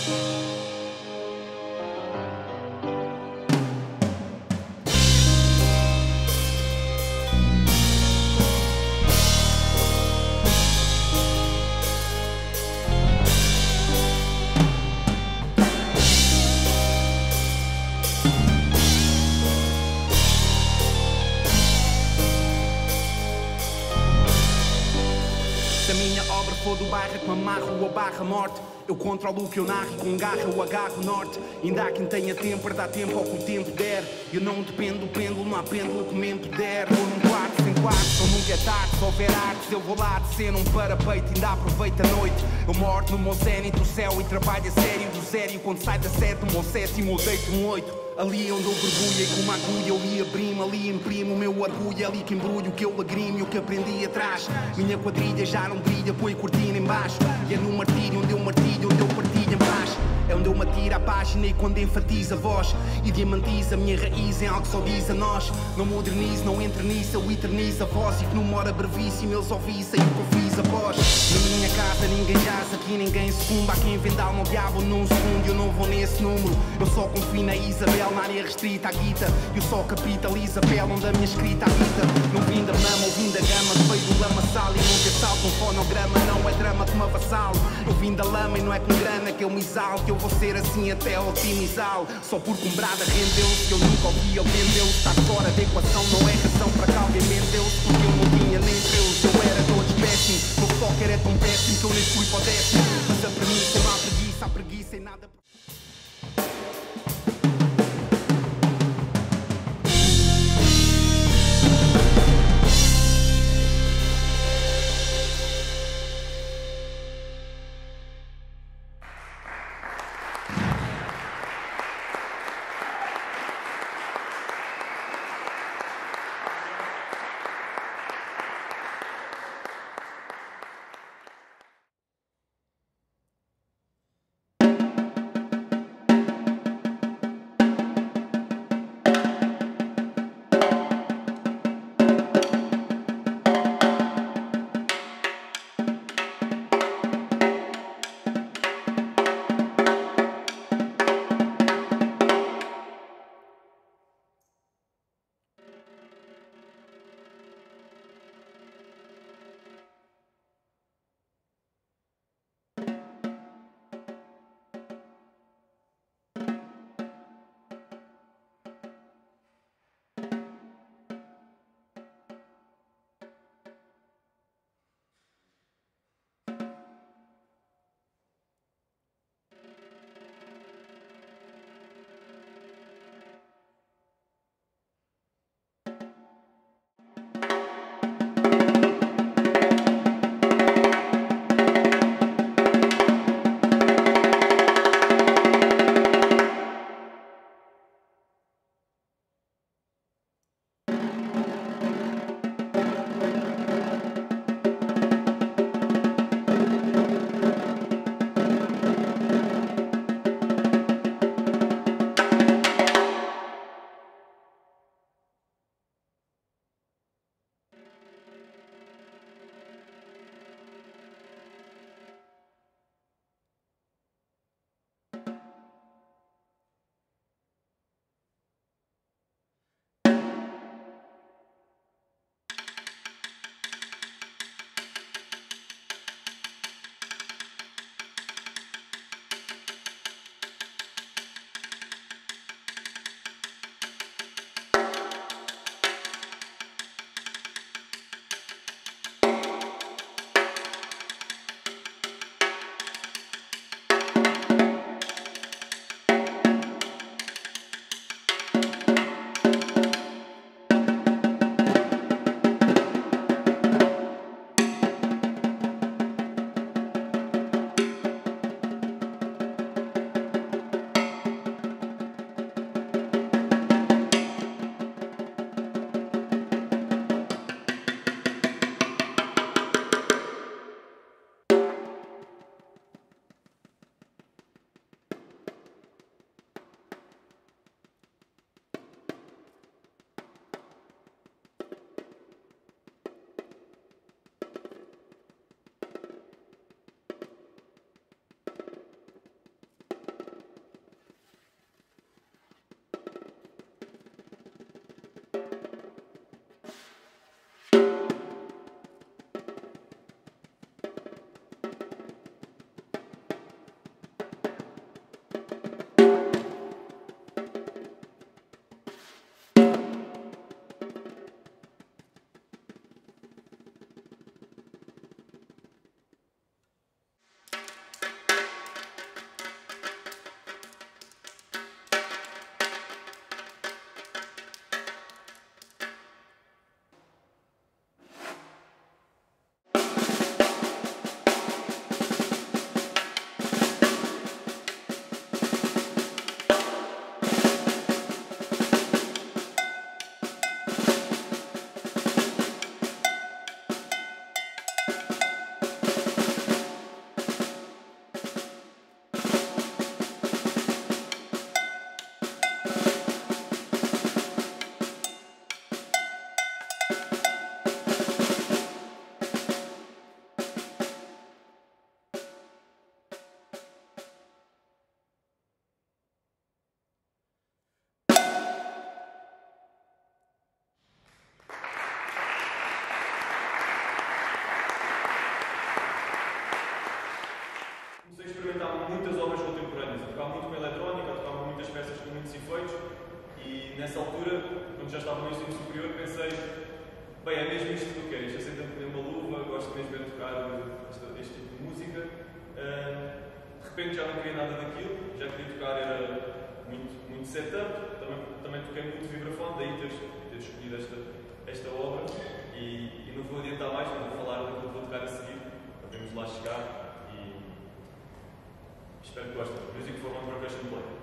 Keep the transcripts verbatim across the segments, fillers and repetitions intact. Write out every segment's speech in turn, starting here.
Do bairro que me amarro a barra morte. Eu controlo o que eu narro e com garra eu agarro o norte. Ainda há quem tenha tempo para dar tempo ao que o tempo der. Eu não dependo do pêndulo, não há pêndulo que me impuder. Vou num quarto sem quarto, ou nunca é tarde. Se houver arte, eu vou lá de cena um parapeito. Ainda aproveito a noite. Eu moro no meu zénito do céu e trabalho a sério do zero. Quando sai da sétima ou sétimo, eu deito um oito. Ali onde eu mergulhei com uma agulha, eu li abrimo, ali imprimo o meu orgulho, ali que embrulho, que eu lagrime, o que aprendi atrás. Minha quadrilha já não brilha, põe cortina em baixo. E é no martírio onde eu martilho, onde eu partilho em paz. É onde eu me atiro à página e quando enfatizo a voz e diamantizo a minha raiz em algo que só diz a nós. Não modernizo, não eternizo, eu eternizo a voz. E que numa hora brevíssima eles ouvissem o que eu fiz após. Na minha casa ninguém jaz, aqui ninguém sucumba. Há quem venda alma ao diabo num segundo, eu não vou nesse número. Eu só confio na Isabel, na área restrita à guita. Eu só capitalizo a pele onde a minha escrita habita. Não vim da mama, ou vim da gama, veio do lamaçal. E não ter salto um fonograma, não é drama que me avassalo. Eu vim da lama e não é com grana que eu me exalto. Eu vou ser assim até otimizá-lo. Só porque um brada rendeu-se, eu nunca ouvi ele vendeu-se. Está fora da equação, não é razão para que alguém vendeu-se. Porque eu não tinha nem Deus, eu era todo péssimo. Meu foco era tão péssimo que eu nem fui para o décimo. Mas a premissa não há preguiça, há preguiça e nada. nessa altura, quando já estava no ensino superior, pensei, bem, é mesmo isto que eu quero, isto é sempre ter uma luva, gosto mesmo de tocar este, este tipo de música. Uh, de repente já não queria nada daquilo, já queria tocar, era muito, muito setup, também, também toquei muito vibrafone, daí ter, ter escolhido esta, esta obra. E, e não vou adiantar mais, não vou falar daquilo que vou tocar a seguir, podemos lá chegar e espero que gostem. Music for One Percussion Play.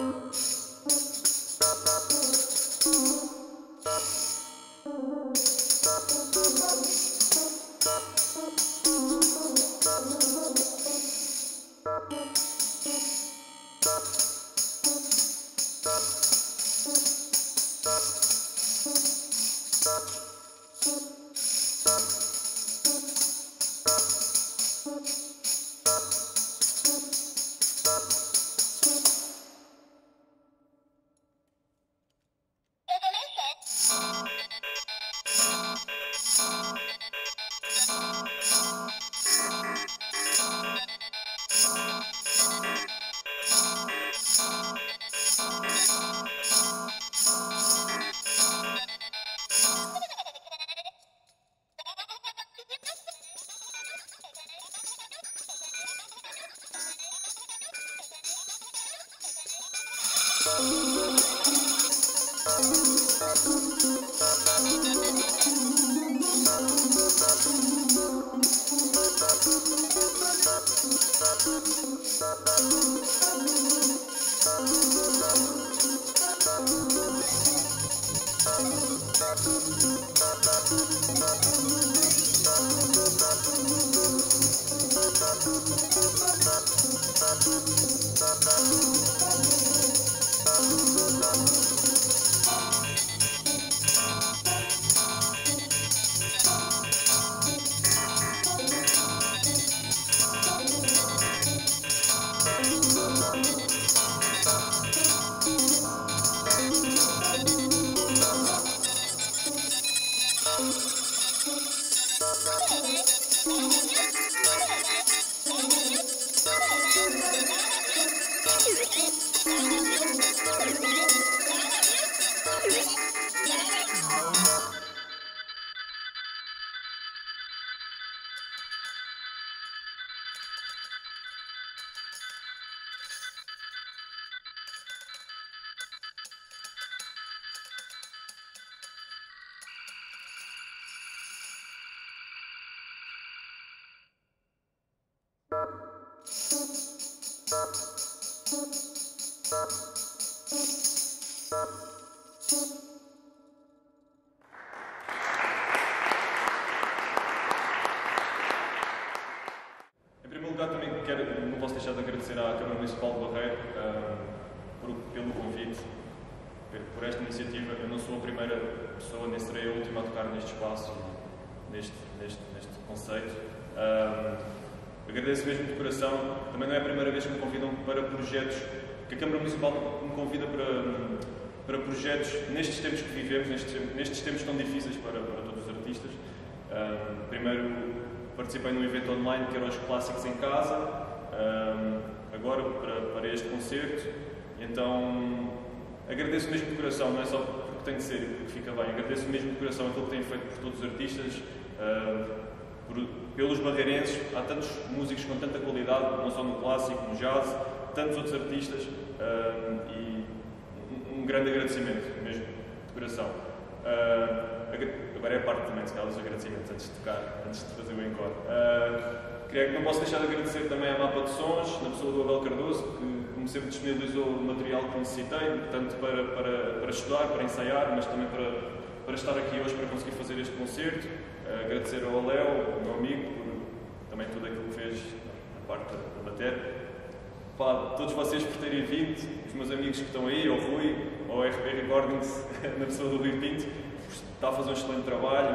Em primeiro lugar, também quero, não posso deixar de agradecer à Câmara Municipal de Barreiro um, por, pelo convite, por esta iniciativa. Eu não sou a primeira pessoa, nem serei a última a tocar neste espaço, neste, neste, neste conceito. Um, agradeço mesmo de coração. Também não é a primeira vez que me convidam para projetos, que a Câmara Municipal me convida para, para projetos nestes tempos que vivemos, nestes, nestes tempos tão difíceis para, para todos os artistas. Um, primeiro, participei num evento online que era os Clássicos em Casa, um, agora para, para este concerto, e então agradeço mesmo de coração, não é só porque tem de ser, porque fica bem, agradeço mesmo de coração aquilo que têm feito por todos os artistas, uh, por, pelos barreirenses. Há tantos músicos com tanta qualidade, não só no clássico, no jazz, tantos outros artistas, uh, e um, um grande agradecimento mesmo de coração. Uh, Agora é a parte também, se calhar, dos agradecimentos, antes de tocar, antes de fazer o encore. Uh, queria, não posso deixar de agradecer também à Mapa de Sons, na pessoa do Abel Cardoso, que, como sempre, disponibilizou o material que necessitei, tanto para, para, para estudar, para ensaiar, mas também para, para estar aqui hoje para conseguir fazer este concerto. Uh, agradecer ao Léo, o meu amigo, por também tudo aquilo que fez na parte da bateria. Pá, todos vocês por terem vindo, os meus amigos que estão aí, ao Rui, ao R P Recordings, na pessoa do Rui Pinto, está a fazer um excelente trabalho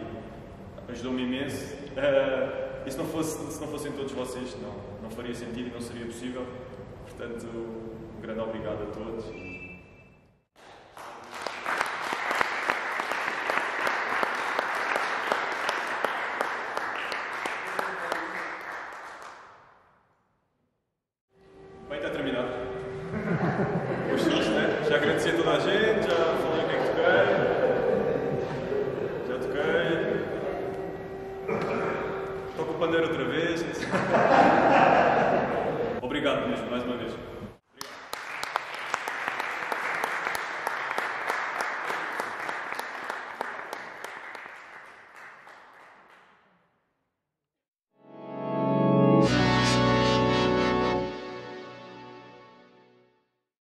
e ajudou-me imenso. Uh, e se não, fosse, se não fossem todos vocês, não, não faria sentido e não seria possível. Portanto, um grande obrigado a todos. Bem, está terminado. Gostou-se, né? Já agradeci a toda a gente, já falei o que é que toquei. Toco o pandeiro outra vez. Obrigado mesmo, mais uma vez.